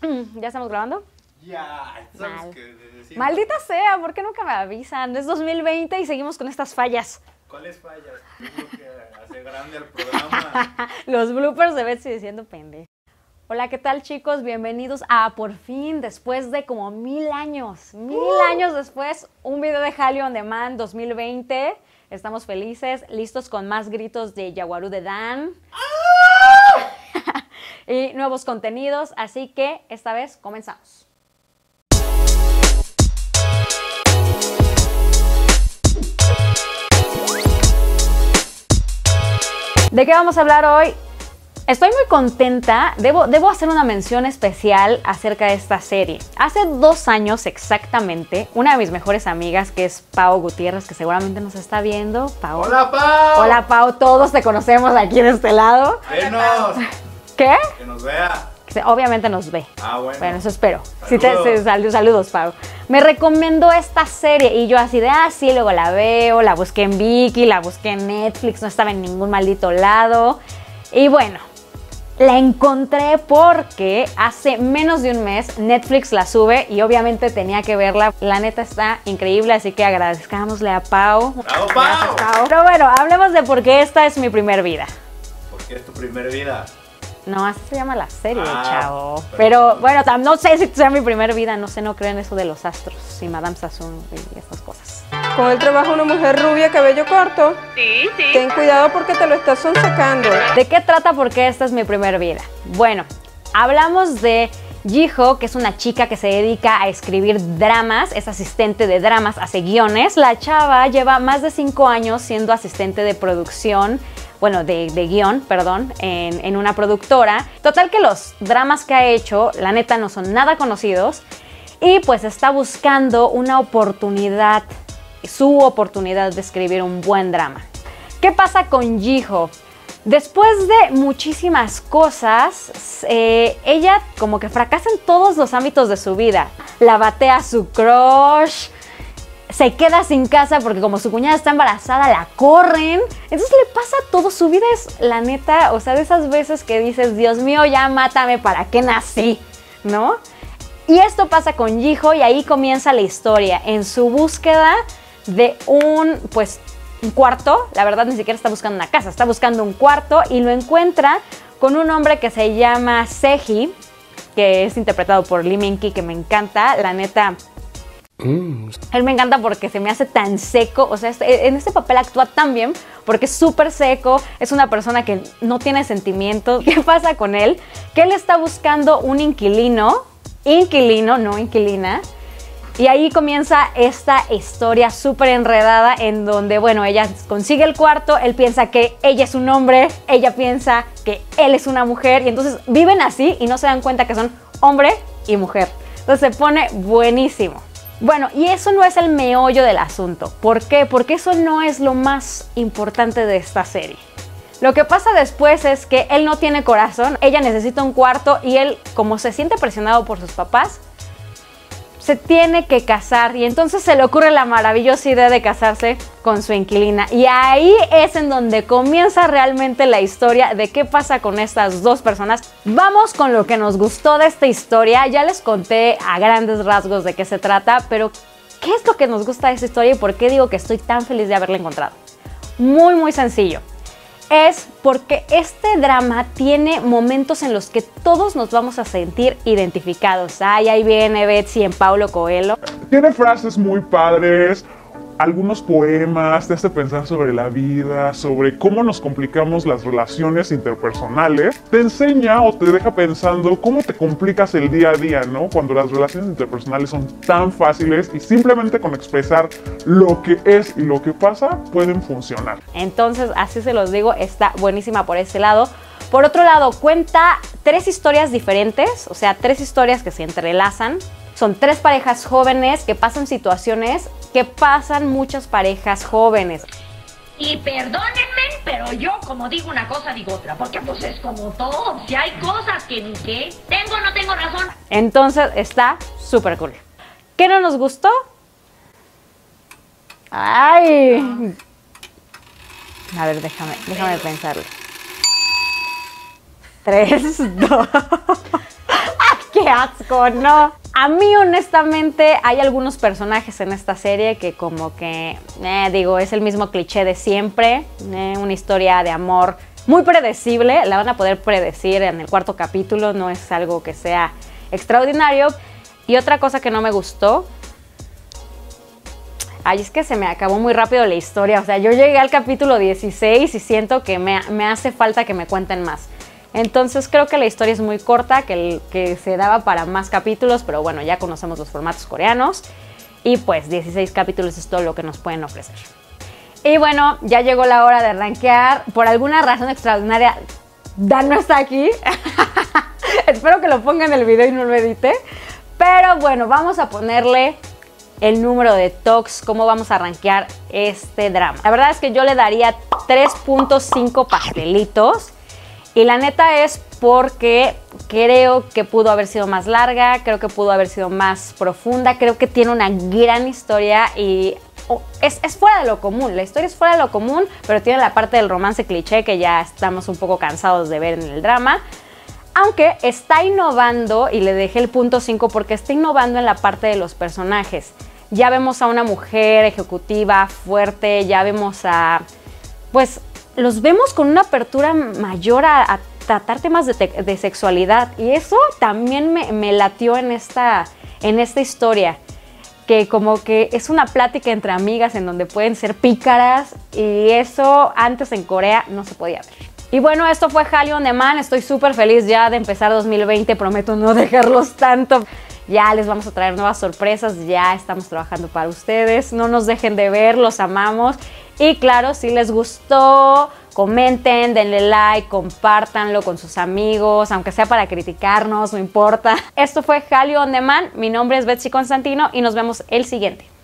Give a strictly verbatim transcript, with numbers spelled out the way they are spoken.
¿Ya estamos grabando? Ya, ¿sabes Mal. qué decir? Maldita sea, ¿por qué nunca me avisan? Es dos mil veinte y seguimos con estas fallas. ¿Cuáles fallas? Es lo que hace grande al programa. Los bloopers de Betsy diciendo pende. Hola, ¿qué tal, chicos? Bienvenidos a Por Fin, después de como mil años. Mil uh. años después, un video de Hallyu On Demand dos mil veinte. Estamos felices, listos con más gritos de Yaguarú de Dan. ¡Ah! Y nuevos contenidos, así que esta vez comenzamos. ¿De qué vamos a hablar hoy? Estoy muy contenta, debo, debo hacer una mención especial acerca de esta serie. Hace dos años exactamente, una de mis mejores amigas, que es Pau Gutiérrez, que seguramente nos está viendo. Pau. ¡Hola, Pau! Hola, Pau, todos te conocemos aquí de este lado. ¡Venos! ¿Qué? Que nos vea. Obviamente nos ve. Ah, bueno. Bueno, eso espero. Saludos. Sí te, sí, sal, saludos, Pau. Me recomendó esta serie y yo así de, ah, sí, luego la veo, la busqué en Viki, la busqué en Netflix, no estaba en ningún maldito lado. Y bueno, la encontré porque hace menos de un mes Netflix la sube y obviamente tenía que verla. La neta está increíble, así que agradezcámosle a Pau. ¡Bravo, Pau! Gracias, Pau. Pero bueno, hablemos de por qué esta es mi primer vida. ¿Por qué es tu primer vida? No, así se llama la serie, ah, chavo. Pero bueno, no sé si sea mi primer vida, no sé, no creo en eso de los astros y Madame Sassoon y estas cosas. Con él trabaja una mujer rubia, cabello corto. Sí, sí. Ten cuidado porque te lo estás sonsacando. ¿De qué trata? Porque esta es mi primer vida. Bueno, hablamos de Jiho, que es una chica que se dedica a escribir dramas, es asistente de dramas, hace guiones. La chava lleva más de cinco años siendo asistente de producción, bueno, de, de guión, perdón, en, en una productora. Total que los dramas que ha hecho, la neta, no son nada conocidos y pues está buscando una oportunidad, su oportunidad de escribir un buen drama. ¿Qué pasa con Jiho? Después de muchísimas cosas, eh, ella como que fracasa en todos los ámbitos de su vida. La batea su crush, se queda sin casa porque como su cuñada está embarazada, la corren. Entonces le pasa todo, su vida es la neta, o sea, de esas veces que dices, Dios mío, ya mátame, ¿para qué nací? ¿No? Y esto pasa con Jiho y ahí comienza la historia, en su búsqueda de un, pues, un cuarto. La verdad ni siquiera está buscando una casa, está buscando un cuarto y lo encuentra con un hombre que se llama Seji, que es interpretado por Lee Min-ki, que me encanta, la neta. Mm. Él me encanta porque se me hace tan seco, o sea, en este papel actúa tan bien porque es súper seco, es una persona que no tiene sentimientos. ¿Qué pasa con él? Que él está buscando un inquilino, inquilino, no inquilina, y ahí comienza esta historia súper enredada en donde, bueno, ella consigue el cuarto, él piensa que ella es un hombre, ella piensa que él es una mujer, y entonces viven así y no se dan cuenta que son hombre y mujer. Entonces se pone buenísimo. Bueno, y eso no es el meollo del asunto. ¿Por qué? Porque eso no es lo más importante de esta serie. Lo que pasa después es que él no tiene corazón, ella necesita un cuarto y él, como se siente presionado por sus papás, se tiene que casar y entonces se le ocurre la maravillosa idea de casarse con su inquilina. Y ahí es en donde comienza realmente la historia de qué pasa con estas dos personas. Vamos con lo que nos gustó de esta historia. Ya les conté a grandes rasgos de qué se trata, pero ¿qué es lo que nos gusta de esta historia y por qué digo que estoy tan feliz de haberla encontrado? Muy, muy sencillo. Es porque este drama tiene momentos en los que todos nos vamos a sentir identificados. Ay, ahí viene Betsy en Paulo Coelho. Tiene frases muy padres, algunos poemas, te hace pensar sobre la vida, sobre cómo nos complicamos las relaciones interpersonales. Te enseña o te deja pensando cómo te complicas el día a día, ¿no? Cuando las relaciones interpersonales son tan fáciles y simplemente con expresar lo que es y lo que pasa pueden funcionar. Entonces, así se los digo, está buenísima por ese lado. Por otro lado, cuenta tres historias diferentes, o sea, tres historias que se entrelazan. Son tres parejas jóvenes que pasan situaciones que pasan muchas parejas jóvenes. Y perdónenme, pero yo como digo una cosa, digo otra, porque pues es como todo, si hay cosas que ni qué, tengo o no tengo razón. Entonces está súper cool. ¿Qué no nos gustó? Ay. A ver, déjame, déjame pensarlo. Tres, dos. ¡Ay, qué asco, no. A mí, honestamente, hay algunos personajes en esta serie que como que, eh, digo, es el mismo cliché de siempre. Eh, una historia de amor muy predecible. La van a poder predecir en el cuarto capítulo. No es algo que sea extraordinario. Y otra cosa que no me gustó... Ay, es que se me acabó muy rápido la historia. O sea, yo llegué al capítulo dieciséis y siento que me, me hace falta que me cuenten más. Entonces creo que la historia es muy corta, que, el, que se daba para más capítulos, pero bueno, ya conocemos los formatos coreanos y pues dieciséis capítulos es todo lo que nos pueden ofrecer. Y bueno, ya llegó la hora de rankear. Por alguna razón extraordinaria, Dan no está aquí. Espero que lo ponga en el video y no lo edite. Pero bueno, vamos a ponerle el número de tocs, cómo vamos a rankear este drama. La verdad es que yo le daría tres punto cinco pastelitos. Y la neta es porque creo que pudo haber sido más larga, creo que pudo haber sido más profunda, creo que tiene una gran historia y oh, es, es fuera de lo común. La historia es fuera de lo común, pero tiene la parte del romance cliché que ya estamos un poco cansados de ver en el drama. Aunque está innovando, y le dejé el punto cinco porque está innovando en la parte de los personajes. Ya vemos a una mujer ejecutiva, fuerte, ya vemos a... pues... los vemos con una apertura mayor a, a tratar temas de, de sexualidad y eso también me, me latió en esta, en esta historia, que como que es una plática entre amigas en donde pueden ser pícaras y eso antes en Corea no se podía ver. Y bueno, esto fue Hallyu On Demand. Estoy súper feliz ya de empezar dos mil veinte, prometo no dejarlos tanto. Ya les vamos a traer nuevas sorpresas, ya estamos trabajando para ustedes. No nos dejen de ver, los amamos. Y claro, si les gustó, comenten, denle like, compártanlo con sus amigos, aunque sea para criticarnos, no importa. Esto fue Hallyu On Demand, mi nombre es Betsy Constantino y nos vemos el siguiente.